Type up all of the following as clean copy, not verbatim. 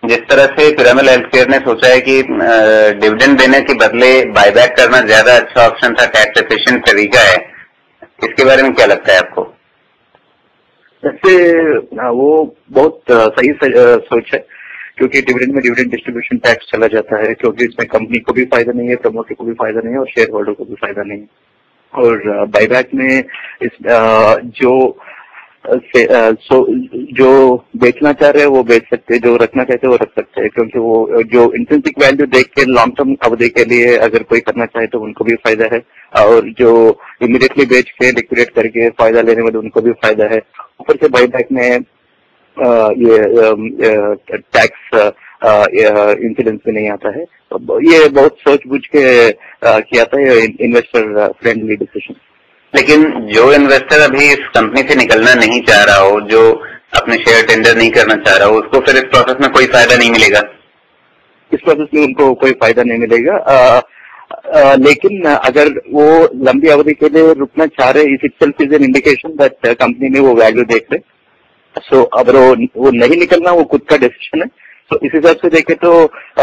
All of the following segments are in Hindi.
जिस तरह से पिरामल हेल्थकेयर ने सोचा है कि डिविडेंड देने के बदले बायबैक करना ज्यादा अच्छा ऑप्शन था, टैक्स एफिशिएंट तरीका है, इसके बारे में क्या लगता है आपको? वैसे वो बहुत सही सोच है, क्योंकि डिविडेंड में डिविडेंड डिस्ट्रीब्यूशन टैक्स चला जाता है, क्योंकि इसमें कंपनी को भी फायदा नहीं है, प्रमोटर को भी फायदा नहीं है और शेयर होल्डर को भी फायदा नहीं है। और बायबैक में जो बेचना चाह रहे हैं वो बेच सकते हैं, जो रखना चाहते हैं वो रख सकते हैं, क्योंकि वो जो इंट्रिंसिक वैल्यू देख के लॉन्ग टर्म अवधि के लिए अगर कोई करना चाहे तो उनको भी फायदा है, और जो इमीडिएटली बेच के लिक्विडेट करके फायदा लेने वाले उनको भी फायदा है। ऊपर से बायबैक में ये टैक्स इंसिडेंस भी नहीं आता है, तो ये बहुत सोच बूझ के किया था, ये इन्वेस्टर फ्रेंडली डिसीजन। लेकिन जो इन्वेस्टर अभी इस कंपनी से निकलना नहीं चाह रहा हो, जो अपने शेयर टेंडर नहीं करना चाह रहा हो, उसको फिर इस प्रोसेस में कोई फायदा नहीं मिलेगा? इस प्रोसेस में उनको कोई फायदा नहीं मिलेगा, लेकिन अगर वो लंबी अवधि के लिए रुकना चाह रहे, इस itself is an indication that company में वो वैल्यू देख रहे। सो अगर वो नहीं निकलना, वो खुद का डिसीजन है। तो इस हिसाब से देखे तो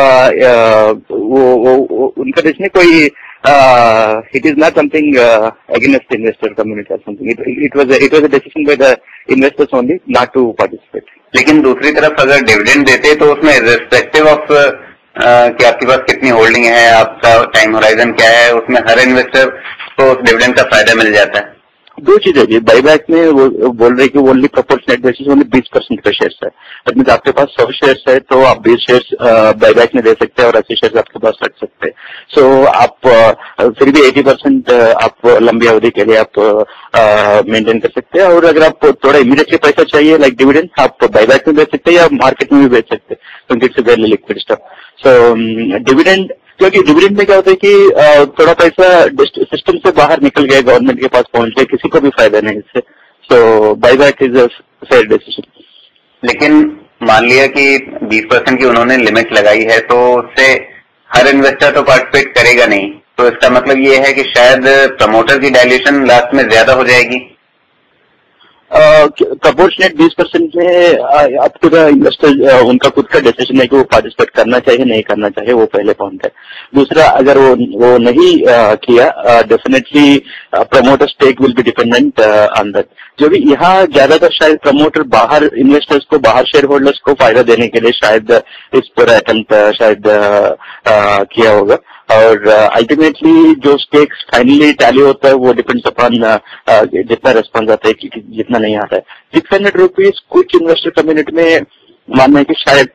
वो उनका डिसीजन कोई it is not something against the investor community or something. It was a decision by the investors only not to participate. लेकिन दूसरी तरफ अगर डिविडेंड देते तो उसमें रिस्पेक्टिव ऑफ कि आपके पास कितनी होल्डिंग है, आपका टाइम होराइजन क्या है, उसमें हर इन्वेस्टर को उस डिविडेंड का फायदा मिल जाता है। दो चीजें जी, बाईबैक में वो बोल रहे कि ओनली प्रोपोर्शनेट बेसिस ओनली 20% का शेयर्स है। मीन आपके पास 100 शेयर्स है तो आप 20 शेयर्स बाईबैक में दे सकते हैं और 80 शेयर्स आपके पास रख सकते हैं। सो आप फिर भी 80% आप लंबी अवधि के लिए आप मेंटेन कर सकते हैं। और अगर आपको थोड़ा इमीडिएटली पैसा चाहिए लाइक डिविडेंड, आप बाईबैक में बेच सकते हैं या मार्केट में भी बेच सकते हैं, क्योंकि it's very liquid stock. So dividend, क्योंकि डिविडेंड में क्या होता है कि थोड़ा पैसा सिस्टम से बाहर निकल गया, गवर्नमेंट के पास पहुंच गया, किसी को भी फायदा नहीं इससे। So buyback is a fair decision. लेकिन मान लिया कि 20% की उन्होंने लिमिट लगाई है, तो उससे हर इन्वेस्टर तो पार्टिसिपेट करेगा नहीं, तो इसका मतलब ये है कि शायद प्रमोटर की डायल्यूशन लास्ट में ज्यादा हो जाएगी। प्रपोर्शनेट 20% में अप टू द इन्वेस्टर, उनका खुद का डिसीजन है कि वो पार्टिसिपेट करना चाहिए नहीं करना चाहिए, वो पहले पॉइंट है। दूसरा, अगर वो नहीं किया, definitely promoter stake will be dependent on that. जो भी यहाँ ज्यादातर शायद प्रमोटर बाहर इन्वेस्टर्स को, बाहर शेयर होल्डर्स को फायदा देने के लिए शायद इस पूरा अटेम्प्ट शायद किया होगा। और अल्टीमेटली जो स्टेक्स फाइनली टैली होता है वो डिपेंड्स अपॉन जितना रेस्पॉन्स आता है कि जितना नहीं आता है। 600 रुपीज कुछ इन्वेस्टर कम्युनिटी में मानना है कि शायद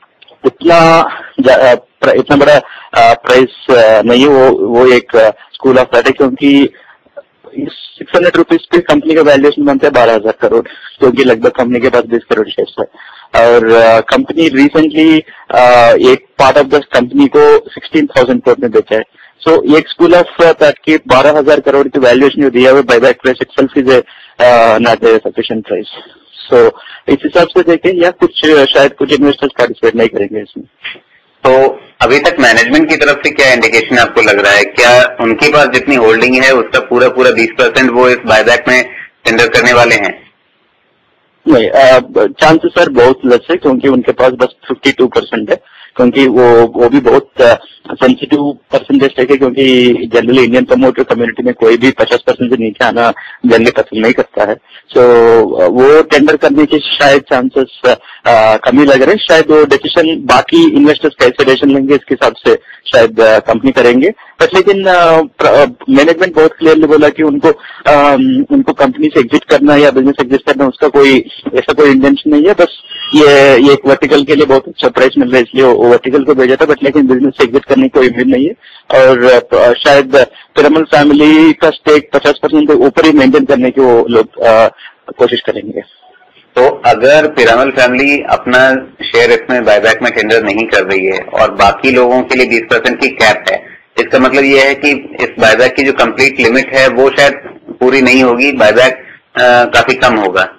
इतना बड़ा प्राइस नहीं है। वो एक स्कूल ऑफ थॉट है, क्योंकि 600 रुपीज पे कंपनी का वैल्यूएशन बनता है 12,000 करोड़, क्योंकि लगभग कंपनी के पास 20 करोड़ शेयर्स है। और कंपनी रिसेंटली एक पार्ट ऑफ द कंपनी को 16,000 करोड़ में बेचा है। सो एक स्कूल ऑफ थॉट की 12,000 करोड़ की वैल्यूएशन जो दिया हुआ buyback price itself is not a sufficient price. So इस हिसाब से देखें, या शायद कुछ इन्वेस्टर्स पार्टिसिपेट नहीं करेंगे इसमें। तो अभी तक मैनेजमेंट की तरफ से क्या इंडिकेशन आपको लग रहा है? क्या उनके पास जितनी होल्डिंग है उसका पूरा 20% वो इस बायबैक में टेंडर करने वाले हैं? नहीं, चांसेस सर बहुत लेस है, क्योंकि उनके पास बस 52% है, क्योंकि वो भी बहुत सेंसिटिव परसेंटेज है, क्योंकि जनरली इंडियन प्रमोटर कम्युनिटी में कोई भी 50% से नीचे आना जनरली पसंद नहीं करता है। सो वो टेंडर करने के शायद चांसेस कम ही लग रहे हैं। शायद वो डिसीजन बाकी इन्वेस्टर्स कैसे डिसीजन लेंगे इसके हिसाब से शायद कंपनी करेंगे। बट लेकिन मैनेजमेंट बहुत क्लियरली बोला कि उनको कंपनी से एग्जिट करना या बिजनेस एग्जिट करना उसका ऐसा कोई इंटेंशन नहीं है। बस ये एक वर्टिकल के लिए बहुत अच्छा प्राइस मिल रहा है, इसलिए वो वर्टिकल को भेजा था। बट लेकिन बिजनेस से एग्जिट करने की कोई उम्मीद नहीं है। और शायद पिरामल फैमिली का स्टेक 50% के ऊपर ही मेंटेन करने की वो लोग कोशिश करेंगे। तो अगर पिरामल फैमिली अपना शेयर इसमें बायबैक में टेंडर नहीं कर रही है और बाकी लोगों के लिए 20% की कैप है, इसका मतलब ये है कि इस बायबैक की जो कंप्लीट लिमिट है वो शायद पूरी नहीं होगी, बायबैक काफी कम होगा।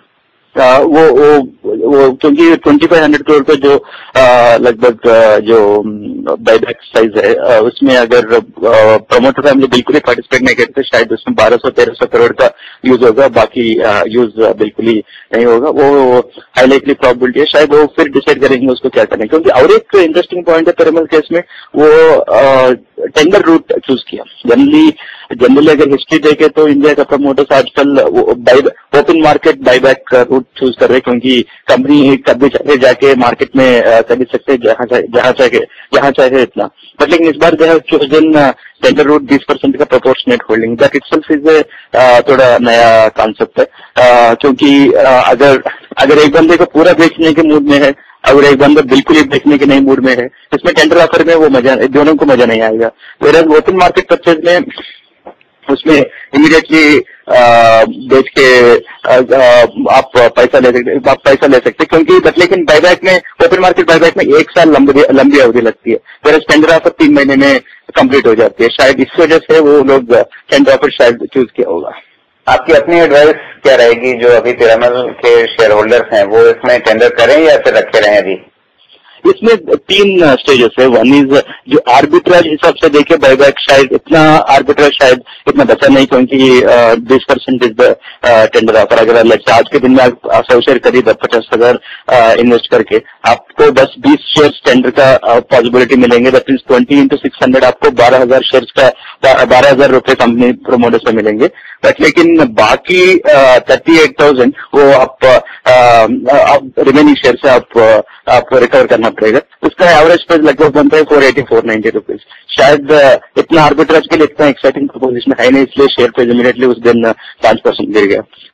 वो क्योंकि 2500 करोड़ का जो लगभग जो बायबैक साइज है, उसमें अगर प्रमोटर फैमिली बिल्कुल ही पार्टिसिपेट नहीं करते, शायद उसमें 1200-1300 करोड़ का यूज होगा, बाकी यूज बिल्कुल ही नहीं होगा। वो हाईलाइटली प्रोबेबिलिटी है, शायद वो फिर डिसाइड करेंगे उसको क्या करना है। क्योंकि और एक इंटरेस्टिंग पॉइंट है पिरामल केस में, वो टेंडर रूट चूज किया। जनरली अगर हिस्ट्री देखे तो इंडिया का प्रमोटर्स आजकल ओपन मार्केट बायबैक का रूट चूज कर रहे हैं, क्योंकि कंपनी कभी चाहे जाके मार्केट में खरीद सकते हैं जहां चाहे इतना। बट लेकिन इस बार जो है चोजन टेंडर रूट 20% का proportionate holding, that itself is थोड़ा नया कॉन्सेप्ट है। क्योंकि अगर एक बंदे को पूरा बेचने के मूड में है, अगर एक बंदा बिल्कुल ही बेचने के नहीं मूड में है, इसमें टेंडर ऑफर में वो मजा, दोनों को मजा नहीं आएगा। वेयर ओपन मार्केट परचेज में उसमें इमीडिएटली बेच के आप पैसा ले सकते, क्योंकि बट लेकिन बायबैक में, ओपन मार्केट बायबैक में 1 साल लंबी अवधि लगती है, फिर टेंडर ऑफर 3 महीने में कंप्लीट हो जाती है। शायद इस वजह से वो लोग टेंडर ऑफर शायद चूज किया होगा। आपकी अपनी एडवाइस क्या रहेगी, जो अभी पिरामल के शेयर होल्डर्स हैं वो इसमें टेंडर करें या फिर रखे रहें? अभी इसमें 3 स्टेजेस है। वन इज जो आर्बिट्राज हिसाब से देखे बायबैक, शायद इतना आर्बिट्राज शायद इतना बचा नहीं, क्योंकि 20% इज द टेंडर ऑफर। अगर आज के दिन में आप 100 शेयर खरीद 50,000 इन्वेस्ट करके, आपको 10-20 शेयर टेंडर का पॉसिबिलिटी मिलेंगे। दैट इज 20 into 600, आपको 12,000 शेयर का 12,000 रुपए कंपनी प्रोमोटर से मिलेंगे। बट लेकिन बाकी 38,000 वो आप रिमेनिंग शेयर से आप रिकवर करना पड़ेगा। उसका एवरेज प्राइस लगभग बनता है 480-490 रुपीज। शायद इतना आर्बिट्राज के लिए इतना एक्साइटिंग प्रोपोजिशन है नहीं, इसलिए शेयर प्राइस इमीडिएटली उस दिन 5% गिर गया।